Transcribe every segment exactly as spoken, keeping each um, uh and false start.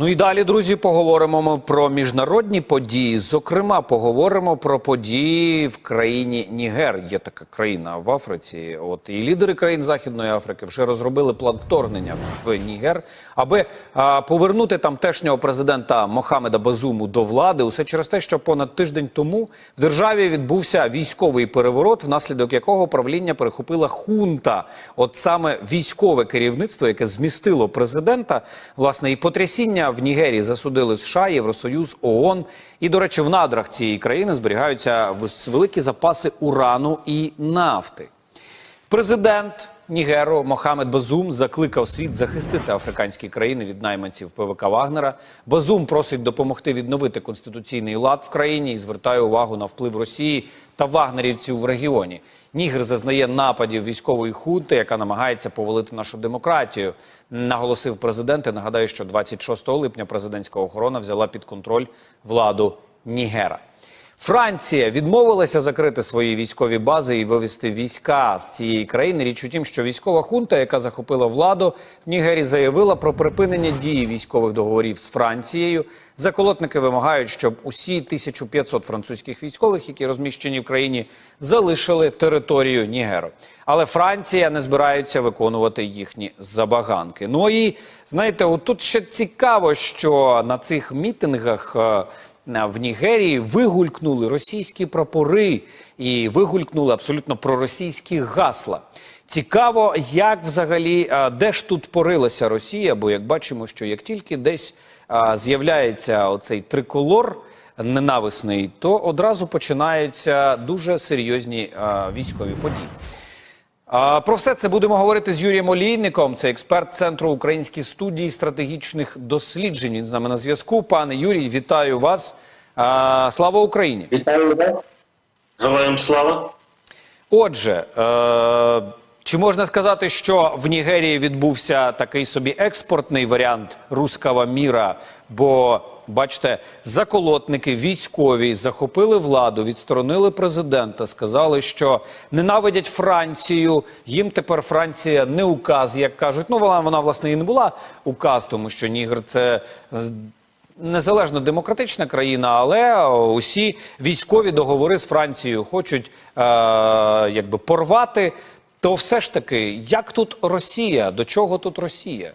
Ну і далі, друзі, поговоримо ми про міжнародні події. Зокрема, поговоримо про події в країні Нігер. Є така країна в Африці. От і лідери країн Західної Африки вже розробили план вторгнення в Нігер, аби а, повернути тамтешнього президента Мохамеда Базуму до влади. Усе через те, що понад тиждень тому в державі відбувся військовий переворот, внаслідок якого правління перехопила хунта. От саме військове керівництво, яке змістило президента, власне, і потрясіння в Нігерії засудили США, Євросоюз, ООН. І, до речі, в надрах цієї країни зберігаються великі запаси урану і нафти. Президент Нігеру Мохамед Базум закликав світ захистити африканські країни від найманців ПВК Вагнера. Базум просить допомогти відновити конституційний лад в країні і звертає увагу на вплив Росії та вагнерівців в регіоні. Нігер зазнає нападів військової хунти, яка намагається повалити нашу демократію, наголосив президент. І нагадаю, що двадцять шостого липня президентська охорона взяла під контроль владу Нігера. Франція відмовилася закрити свої військові бази і вивести війська з цієї країни. Річ у тім, що військова хунта, яка захопила владу в Нігері, заявила про припинення дії військових договорів з Францією. Заколотники вимагають, щоб усі тисяча п'ятсот французьких військових, які розміщені в країні, залишили територію Нігеру. Але Франція не збирається виконувати їхні забаганки. Ну і, знаєте, от тут ще цікаво, що на цих мітингах в Нігерії вигулькнули російські прапори і вигулькнули абсолютно проросійські гасла. Цікаво, як взагалі, де ж тут порилася Росія, бо як бачимо, що як тільки десь з'являється оцей триколор ненависний, то одразу починаються дуже серйозні військові події. Про все це будемо говорити з Юрієм Олійником. Це експерт Центру української студії стратегічних досліджень. Він з нами на зв'язку. Пане Юрій, вітаю вас. Слава Україні! Вітаю вас. Героям слава! Отже, чи можна сказати, що в Нігерії відбувся такий собі експортний варіант «руского міра», бо, бачите, заколотники військові захопили владу, відсторонили президента, сказали, що ненавидять Францію, їм тепер Франція не указ, як кажуть. Ну, вона, вона власне, і не була указ, тому що Нігер – це незалежно демократична країна, але усі військові договори з Францією хочуть е, якби порвати. То все ж таки, як тут Росія? До чого тут Росія?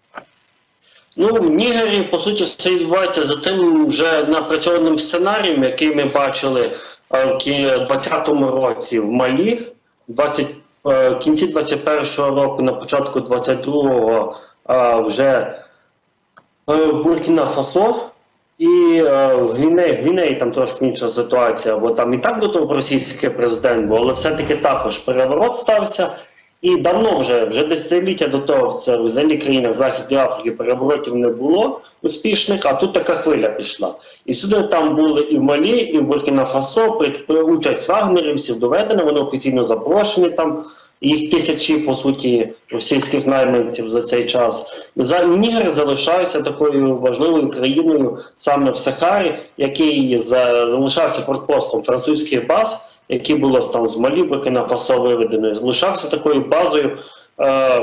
Ну, в Нігері, по суті, все відбувається за тим вже напрацьованим сценарієм, який ми бачили в двадцятому році в Малі, в кінці двадцять першого року, на початку двадцять другого вже в Буркіна-Фасо. І е, в Гвінеї, Гвінеї там трошки інша ситуація, бо там і так до того російський президент був, але все-таки також переворот стався. І давно вже, вже десятиліття до того, це в взагалі країнах Західної Африки переворотів не було успішних, а тут така хвиля пішла. І сюди там були і в Малі, і в Буркіна-Фасо, участь вагнерівців доведена, вони офіційно запрошені там. Їх тисячі, по суті, російських найманців за цей час. Нігер залишався такою важливою країною саме в Сахарі, який залишався фортпостом французьких баз, які було там з Малі, Буркіна-Фасо виведено. Залишався такою базою е,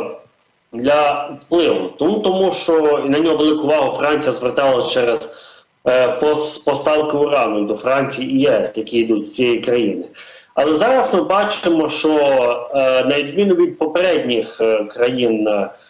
для впливу. Тому, тому що на нього велику увагу Франція звертала через е, поставки урану до Франції і ЄС, які йдуть з цієї країни. Але зараз ми бачимо, що е, на відміну від попередніх е, країн,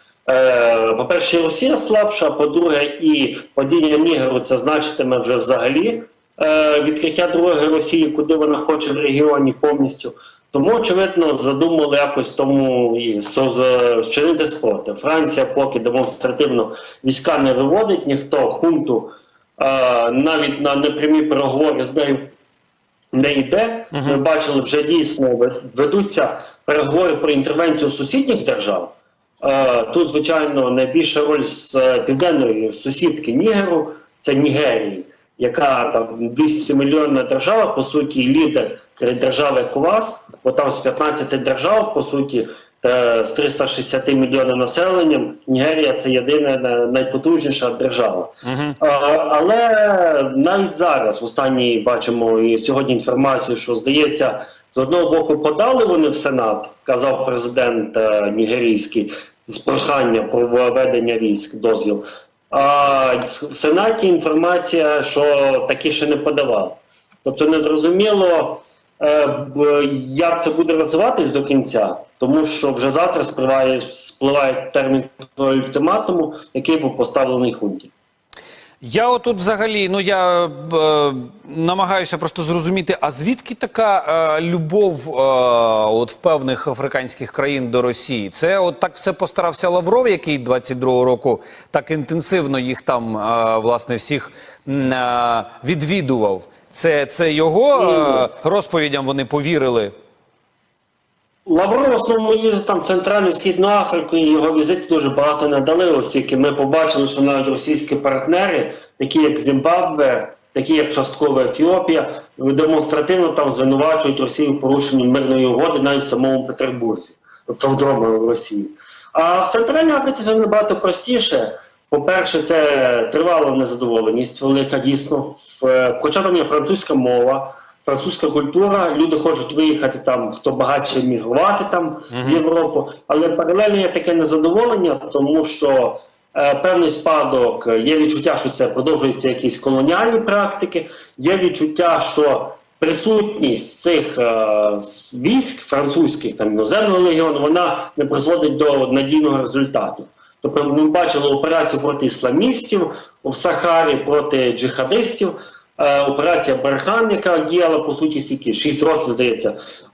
е, по-перше, Росія слабша, по-друге, і падіння Нігеру це значитиме вже взагалі е, відкриття другої Росії, куди вона хоче в регіоні повністю. Тому, очевидно, задумали якось тому і зчинити спротив. Франція поки демонстративно війська не виводить, ніхто хунту е, навіть на непрямі переговори з нею не йде. Uh-huh. Ми бачили, вже дійсно ведуться переговори про інтервенцію сусідніх держав. Тут, звичайно, найбільша роль з південної сусідки Нігеру – це Нігерії, яка там двісті мільйонна держава, по суті, лідер держави ЕКОВАС, бо там з п'ятнадцяти держав, по суті, з триста шістдесят мільйонів населенням, Нігерія – це єдина найпотужніша держава. Uh-huh. А, але навіть зараз, в останній бачимо і сьогодні інформацію, що, здається, з одного боку подали вони в Сенат, казав президент нігерійський, з прохання про введення військ, дозвіл. А в Сенаті інформація, що таки ще не подавав. Тобто незрозуміло, як це буде розвиватись до кінця, тому що вже завтра спливає, спливає термін ультиматуму, який був поставлений хунті. Я отут взагалі, ну я е, намагаюся просто зрозуміти, а звідки така е, любов е, от в певних африканських країн до Росії? Це от так все постарався Лавров, який двадцять другого року так інтенсивно їх там, е, власне, всіх е, відвідував. Це, це його е, розповідям вони повірили? Лавров в основному їздив там в Центральну і Східну Африку, і його візити дуже багато не дали, оскільки ми побачили, що навіть російські партнери, такі як Зімбабве, такі як частково Ефіопія, демонстративно там звинувачують Росію в порушенні мирної угоди навіть в самому Петербурзі, тобто вдома в Росії. А в Центральній Африці це набагато простіше. По-перше, це тривала незадоволеність велика, дійсно. Хоча там є французька мова, французька культура, люди хочуть виїхати там, хто багатше мігрувати там в Європу, але паралельно є таке незадоволення, тому що е, певний спадок, є відчуття, що це продовжуються якісь колоніальні практики, є відчуття, що присутність цих е, військ французьких, там іноземного легіону, вона не призводить до надійного результату. Тобто ми бачили операцію проти ісламістів в Сахарі, проти джихадистів, е, операція Бархан, яка діяла, по суті, стільки, шість років, здається,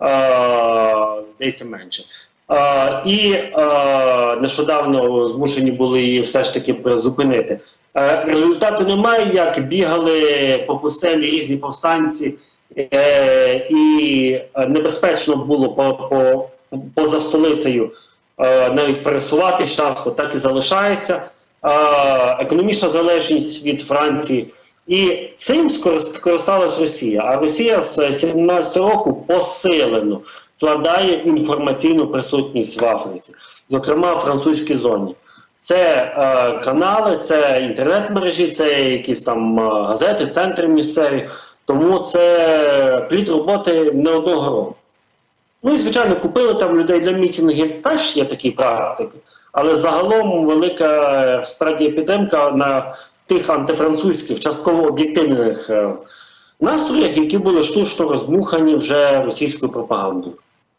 е, здається, менше. Е, і е, нещодавно змушені були її все ж таки зупинити. Е, результату немає, як бігали по пустелі різні повстанці, е, і небезпечно було по, по, поза столицею навіть пересуватись часто, так і залишається. Економічна залежність від Франції. І цим скористалась Росія. А Росія з дві тисячі сімнадцятого року посилено вкладає інформаційну присутність в Африці, зокрема в французькій зоні. Це е, канали, це інтернет-мережі, це якісь там газети, центри місцеві. Тому це плід роботи не одного року. Ну і, звичайно, купили там людей для мітингів, теж є такі практики. Але загалом велика справді підтримка на тих антифранцузьких, частково об'єктивних е, настроях, які були штучно роздмухані вже російською пропагандою.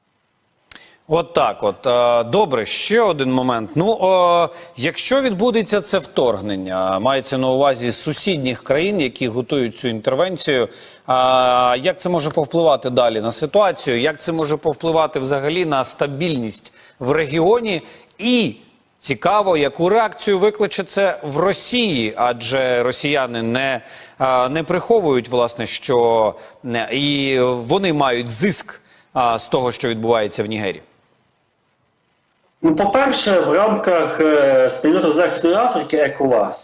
От так от. Добре, ще один момент. Ну, о, якщо відбудеться це вторгнення, мається на увазі з сусідніх країн, які готують цю інтервенцію, а, як це може повпливати далі на ситуацію? Як це може повпливати взагалі на стабільність в регіоні? І цікаво, яку реакцію викличе це в Росії, адже росіяни не, не приховують, власне, що і вони мають зиск з того, що відбувається в Нігері. Ну, по-перше, в рамках е, спільноти Західної Африки ЕКОВАС,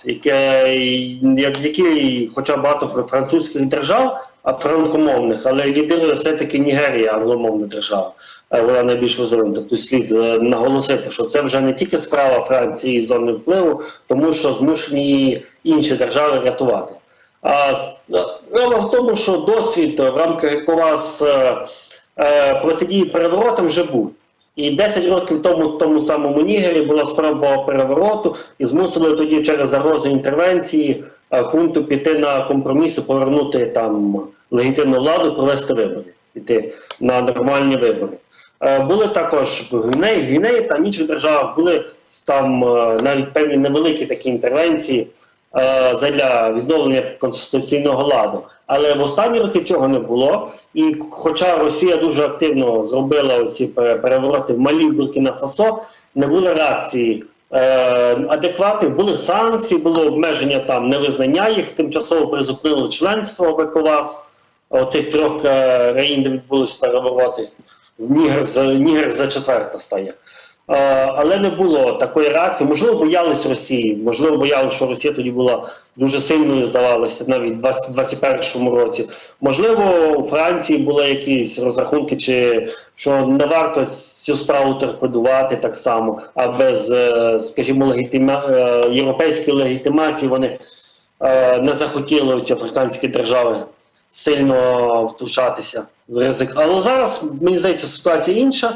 в якій хоча багато французьких держав, а франкомовних, але лідирує все-таки Нігерія, англомовна держава, е, вона найбільш розвинута. Тобто слід е, наголосити, що це вже не тільки справа Франції і зони впливу, тому що змушені інші держави рятувати. А справа в тому, що досвід в рамках ЕКОВАС е, е, протидії переворотам вже був. І десять років тому в тому самому Нігері була спроба перевороту і змусили тоді через загрозу інтервенції хунту піти на компроміс і повернути там легітимну владу, провести вибори, піти на нормальні вибори. Були також в Гвінеї, Гвінеї та інших державах були там навіть певні невеликі такі інтервенції задля відновлення конституційного ладу. Але в останні роки цього не було. І хоча Росія дуже активно зробила ці перевороти в Малі, Буркіна-Фасо, не було реакції е, адекватної. Були санкції, було обмеження там, невизнання їх, тимчасово призупинили членство в ЕКОВАС, оцих трьох країн, де відбулись перевороти. Нігер, Нігер за четверта стає. Але не було такої реакції. Можливо, боялись Росії, можливо, боялися, що Росія тоді була дуже сильною, здавалося, навіть в двадцять першому році. Можливо, у Франції були якісь розрахунки, чи що не варто цю справу торпедувати так само, а без, скажімо, легітима... європейської легітимації вони не захотіли ці африканські держави сильно втручатися з ризик. Але зараз, мені здається, ситуація інша.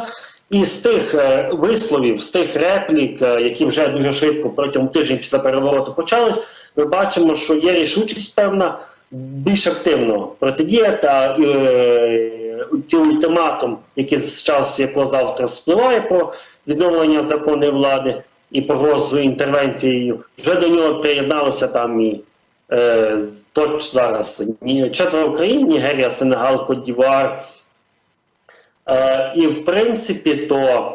І з тих е, висловів, з тих реплік, е, які вже дуже швидко протягом тижня після перевороту почались, ми бачимо, що є рішучість певна більш активно протидіяти, а е, ті ультиматум, який з часу якого завтра спливає про відновлення законної влади і погрозу інтервенцією, вже до нього приєдналося там і е, точ зараз четверо країн: Нігерія, Сенегал, Кот-д'Івуар. Е, і в принципі, то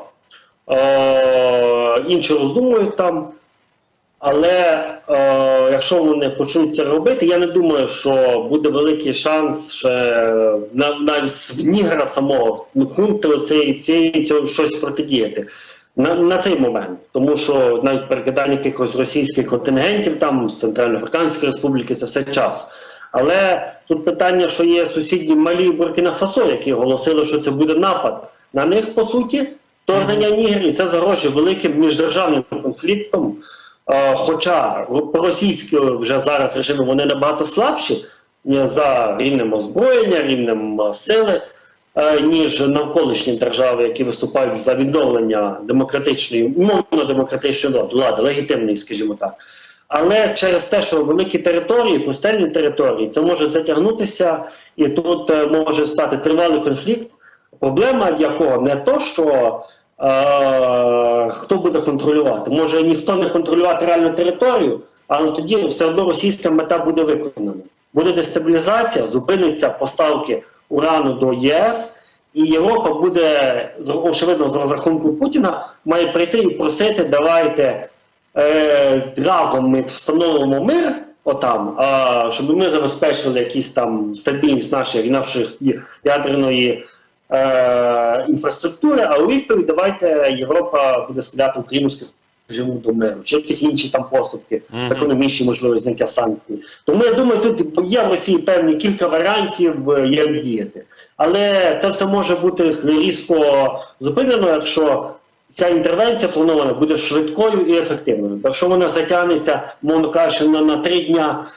е, інші роздумують там, але е, якщо вони почнуть це робити, я не думаю, що буде великий шанс ще на, навіть в Нігера самого хунти цієї, цієї, цього щось протидіяти на, на цей момент. Тому що навіть перекидання якихось російських контингентів там з Центральноафриканської Республіки – це все час. Але тут питання, що є сусідні Малі і Буркіна-Фасо, які оголосили, що це буде напад на них, по суті, вторгнення Нігерії. Це загрожує великим міждержавним конфліктом. Е, хоча російські вже зараз режими, вони набагато слабші за рівнем озброєння, рівнем сили, е, ніж навколишні держави, які виступають за відновлення демократичної, умовно демократичної влади, легітимної, скажімо так. Але через те, що великі території, пустельні території, це може затягнутися, і тут е, може стати тривалий конфлікт, проблема якого не то, що е, хто буде контролювати. Може ніхто не контролювати реальну територію, але тоді все одно російська мета буде виконана. Буде дестабілізація, зупиниться поставки урану до ЄС, і Європа буде, очевидно, з розрахунку Путіна, має прийти і просити: давайте Е, разом ми встановимо мир отам, а, щоб ми забезпечили якісь там стабільність нашої, нашої ядерної е, інфраструктури, а у відповідь давайте Європа буде стріляти Україну, скажімо, до миру, чи якісь інші там поступки, mm-hmm. економічні, можливо, зняття санкцій. Тому я думаю, тут є в Росії певні кілька варіантів, як діяти. Але це все може бути різко зупинено, якщо ця інтервенція планована буде швидкою і ефективною. Якщо вона затягнеться, мовно кажучи, на, на три дня,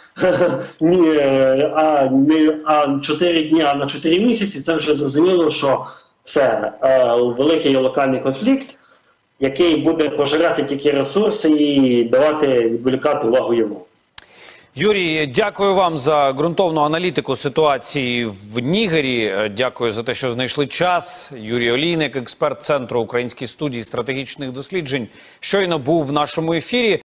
а не а чотири дні, а на чотири місяці, це вже зрозуміло, що це е, великий локальний конфлікт, який буде пожирати тільки ресурси і давати, відволікати увагу Європи. Юрій, дякую вам за ґрунтовну аналітику ситуації в Нігері. Дякую за те, що знайшли час. Юрій Олійник, експерт Центру Української студії стратегічних досліджень, щойно був в нашому ефірі.